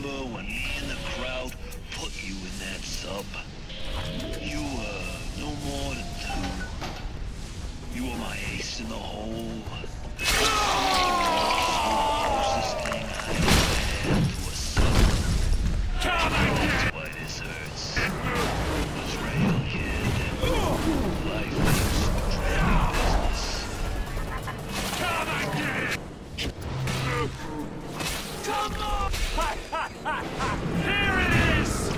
remember when me and the crowd put you in that sub? You were no more than two. You were my ace in the hole. The closest thing I ever had to a sub. That's why this hurts. Betrayal, kid. Life is betrayal business. Come and get it! Come on! Ha ha ha ha! Here it is!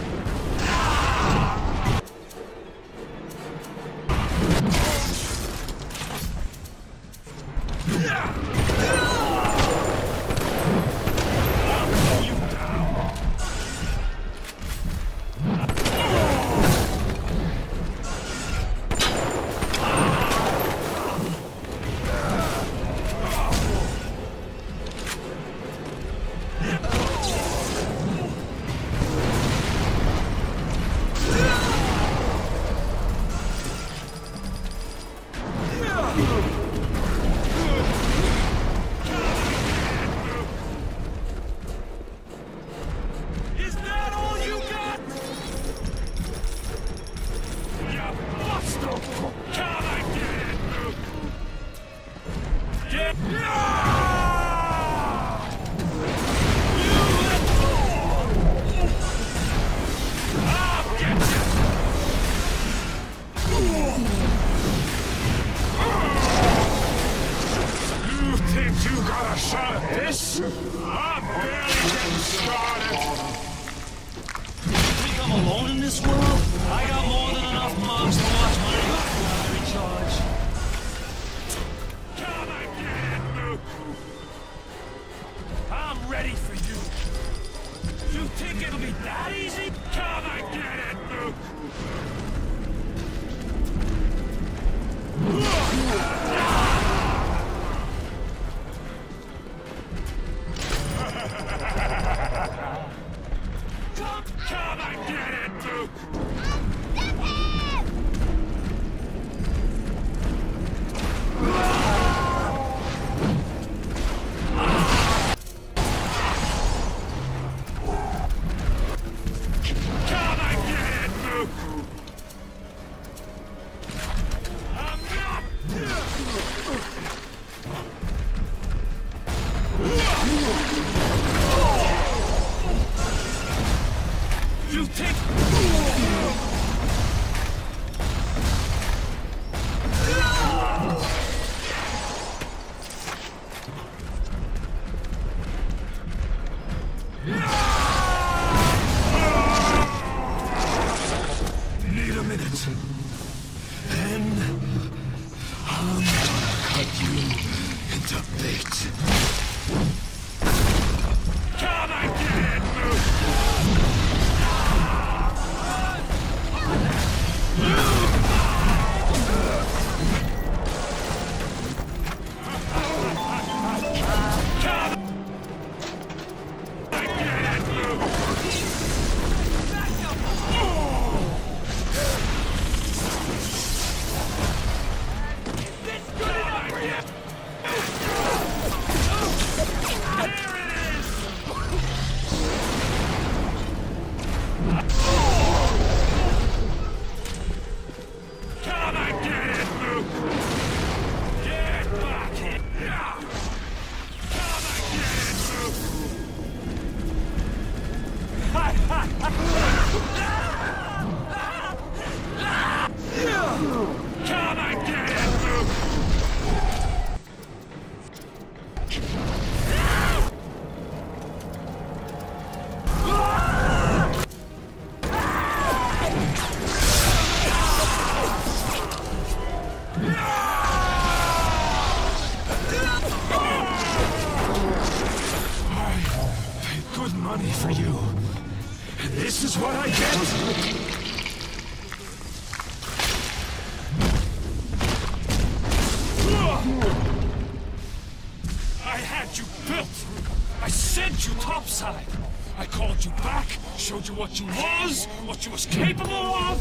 Showed you what you was, what you was capable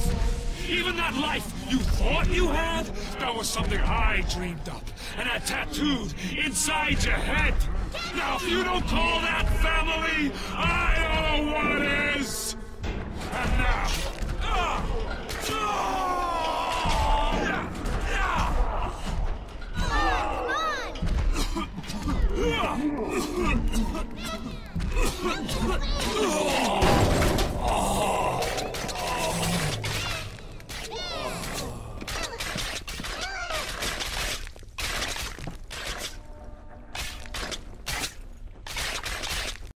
of. Even that life you thought you had, that was something I dreamed up and had tattooed inside your head. Now, if you don't call that family, I don't know know what is! And now...